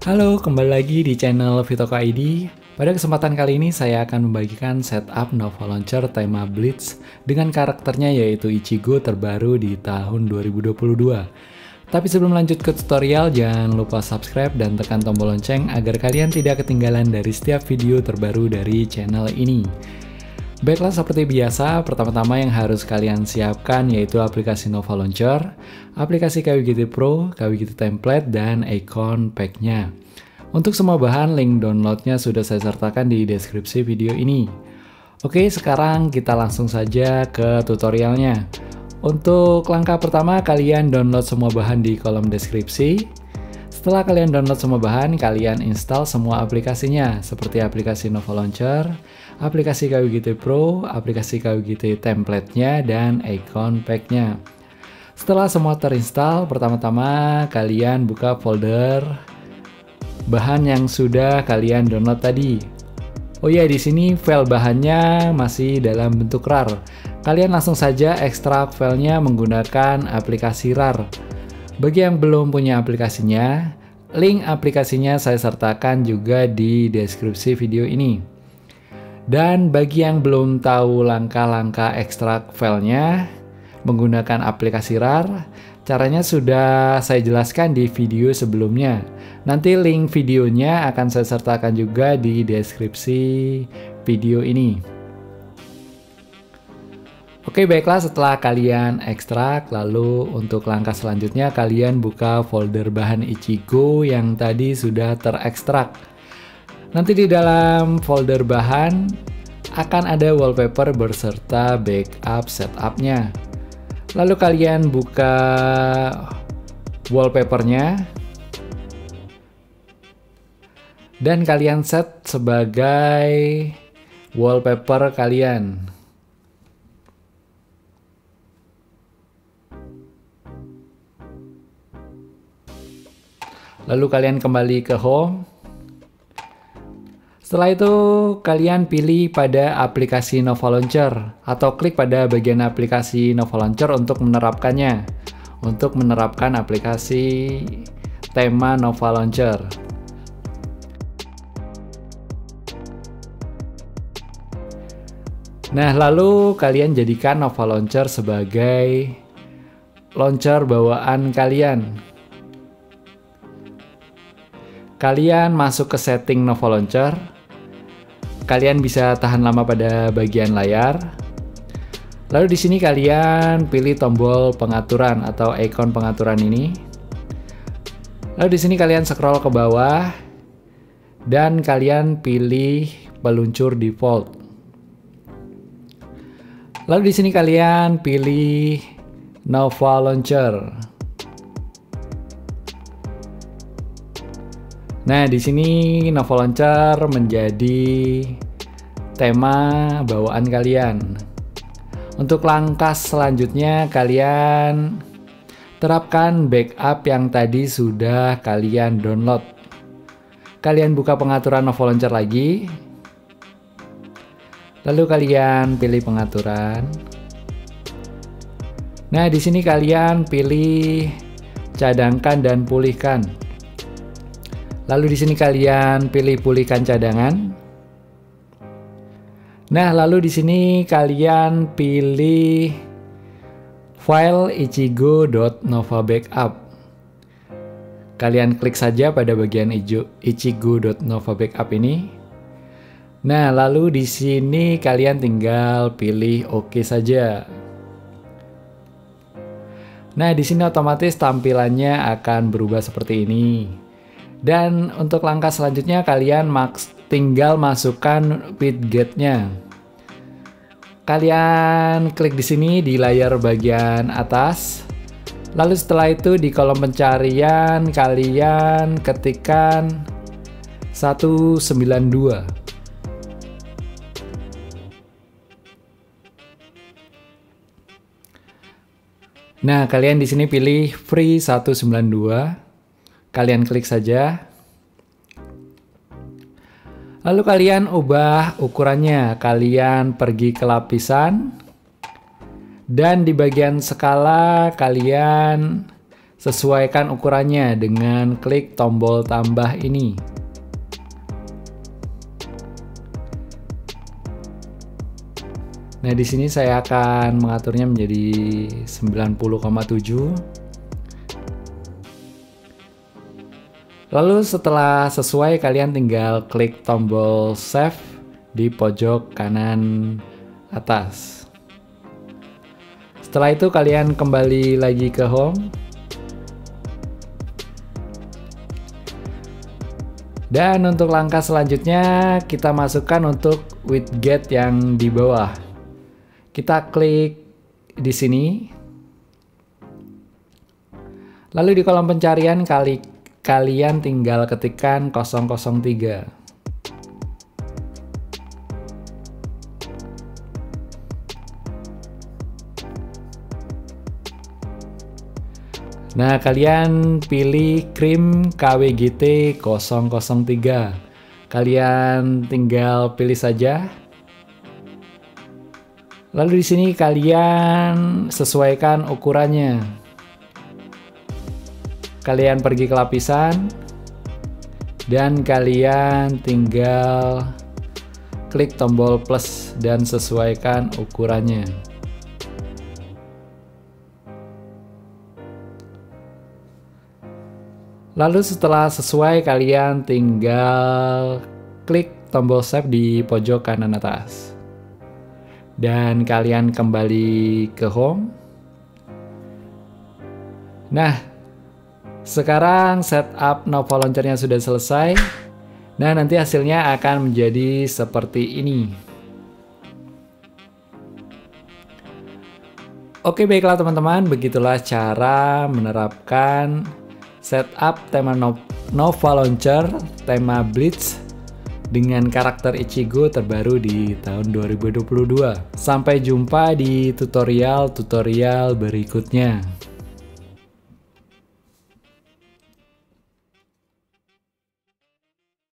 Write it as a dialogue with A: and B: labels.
A: Halo, kembali lagi di channel Vitoko ID. Pada kesempatan kali ini saya akan membagikan setup Nova Launcher tema Blitz dengan karakternya yaitu Ichigo terbaru di tahun 2022. Tapi sebelum lanjut ke tutorial, jangan lupa subscribe dan tekan tombol lonceng agar kalian tidak ketinggalan dari setiap video terbaru dari channel ini. Baiklah, seperti biasa, pertama-tama yang harus kalian siapkan yaitu aplikasi Nova Launcher, aplikasi KWGT Pro, KWGT Template, dan icon pack-nya. Untuk semua bahan, link downloadnya sudah saya sertakan di deskripsi video ini. Oke, sekarang kita langsung saja ke tutorialnya. Untuk langkah pertama, kalian download semua bahan di kolom deskripsi. Setelah kalian download semua bahan, kalian install semua aplikasinya, seperti aplikasi Nova Launcher, aplikasi KWGT Pro, aplikasi KWGT Template-nya, dan icon pack-nya. Setelah semua terinstall, pertama-tama kalian buka folder bahan yang sudah kalian download tadi. Oh ya, di sini file bahannya masih dalam bentuk RAR. Kalian langsung saja ekstrak filenya menggunakan aplikasi RAR. Bagi yang belum punya aplikasinya, link aplikasinya saya sertakan juga di deskripsi video ini. Dan bagi yang belum tahu langkah-langkah ekstrak filenya menggunakan aplikasi RAR, caranya sudah saya jelaskan di video sebelumnya. Nanti link videonya akan saya sertakan juga di deskripsi video ini. Oke, baiklah, setelah kalian ekstrak, lalu untuk langkah selanjutnya kalian buka folder bahan Ichigo yang tadi sudah terekstrak. Nanti di dalam folder bahan akan ada wallpaper beserta backup setupnya. Lalu kalian buka wallpapernya dan kalian set sebagai wallpaper kalian. Lalu kalian kembali ke home. Setelah itu kalian pilih pada aplikasi Nova Launcher atau klik pada bagian aplikasi Nova Launcher untuk menerapkannya. Untuk menerapkan aplikasi tema Nova Launcher. Nah, lalu kalian jadikan Nova Launcher sebagai launcher bawaan kalian. Kalian masuk ke setting Nova Launcher. Kalian bisa tahan lama pada bagian layar. Lalu di sini kalian pilih tombol pengaturan atau icon pengaturan ini. Lalu di sini kalian scroll ke bawah dan kalian pilih peluncur default. Lalu di sini kalian pilih Nova Launcher. Nah, di sini Nova Launcher menjadi tema bawaan kalian. Untuk langkah selanjutnya, kalian terapkan backup yang tadi sudah kalian download. Kalian buka pengaturan Nova Launcher lagi. Lalu kalian pilih pengaturan. Nah, di sini kalian pilih cadangkan dan pulihkan. Lalu di sini kalian pilih pulihkan cadangan. Nah, lalu di sini kalian pilih file ichigo.novabackup. Kalian klik saja pada bagian ichigo.novabackup ini. Nah, lalu di sini kalian tinggal pilih OK saja. Nah, di sini otomatis tampilannya akan berubah seperti ini. Dan untuk langkah selanjutnya kalian tinggal masukkan widget-nya. Kalian klik di sini di layar bagian atas. Lalu setelah itu di kolom pencarian kalian ketikkan 192. Nah, kalian di sini pilih free 192. Kalian klik saja. Lalu kalian ubah ukurannya. Kalian pergi ke lapisan. Dan di bagian skala kalian Sesuaikan ukurannya dengan klik tombol tambah ini. Nah, di sini saya akan mengaturnya menjadi 90,7. Lalu setelah sesuai, kalian tinggal klik tombol save di pojok kanan atas. Setelah itu kalian kembali lagi ke home. Dan untuk langkah selanjutnya kita masukkan untuk widget yang di bawah. Kita klik di sini. Lalu di kolom pencarian kalian tinggal ketikkan 003. Nah, kalian pilih krim KWGT 003. Kalian tinggal pilih saja. Lalu di sini kalian sesuaikan ukurannya. Kalian pergi ke lapisan dan kalian tinggal klik tombol plus dan sesuaikan ukurannya. Lalu setelah sesuai, kalian tinggal klik tombol save di pojok kanan atas. Dan kalian kembali ke home. Nah, sekarang setup Nova Launcher-nya sudah selesai. Nah, nanti hasilnya akan menjadi seperti ini. Oke, baiklah teman-teman, begitulah cara menerapkan setup tema Nova Launcher, tema Blitz dengan karakter Ichigo terbaru di tahun 2022. Sampai jumpa di tutorial-tutorial berikutnya.